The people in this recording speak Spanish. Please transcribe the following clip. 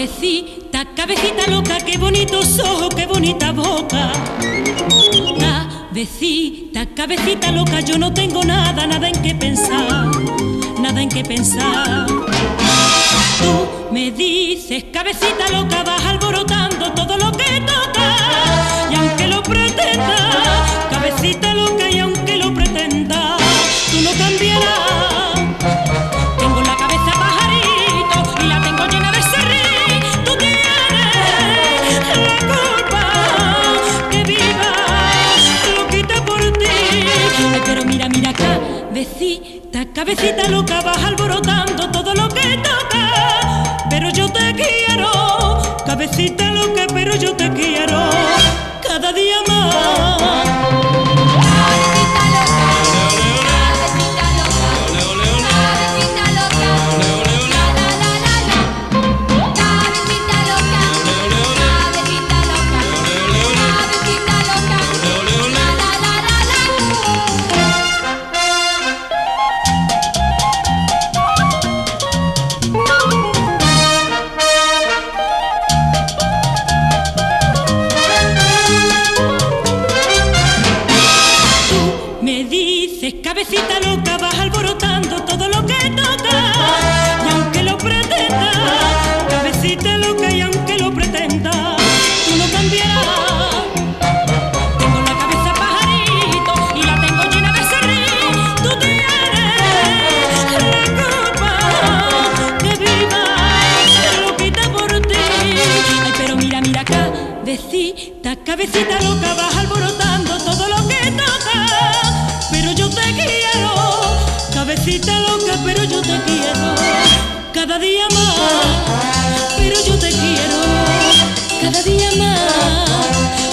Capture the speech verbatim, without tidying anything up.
Cabecita, cabecita loca, qué bonitos ojos, qué bonita boca. Cabecita, cabecita loca, yo no tengo nada, nada en qué pensar, nada en qué pensar. Tú me dices, cabecita loca, vas alborotando todo lo que toca. Y aunque lo pretenda, cabecita loca, y aunque lo pretenda, tú no cambiarás. Tengo la cabeza pajarito y la tengo llena de serrín. Tú tienes la culpa que vivas loquita por ti. Ay, pero mira, mira, cabecita, cabecita loca, vas alborotando todo lo que toca. Pero yo te quiero, cabecita loca, pero yo te quiero cada día más. Cabecita loca, vas alborotando todo lo que toca. Y aunque lo pretenda, cabecita loca, y aunque lo pretenda, tú no cambiarás. Tengo la cabeza pajarito y la tengo llena de serrín. Tú tienes la culpa que vivas loquita por ti. Ay, pero mira, mira, cabecita, cabecita loca, vas alborotando todo lo que toca. Pero yo te quiero, cabecita loca, pero yo te quiero cada día más. Pero yo te quiero cada día más.